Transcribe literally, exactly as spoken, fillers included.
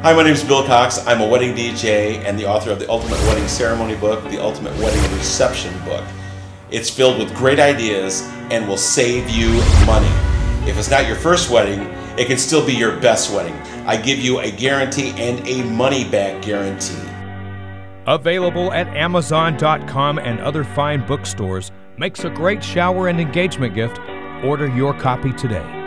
Hi, my name is Bill Cox. I'm a wedding D J and the author of the Ultimate Wedding Ceremony book, the Ultimate Wedding Reception book. It's filled with great ideas and will save you money. If it's not your first wedding, it can still be your best wedding. I give you a guarantee and a money-back guarantee. Available at Amazon dot com and other fine bookstores. Makes a great shower and engagement gift. Order your copy today.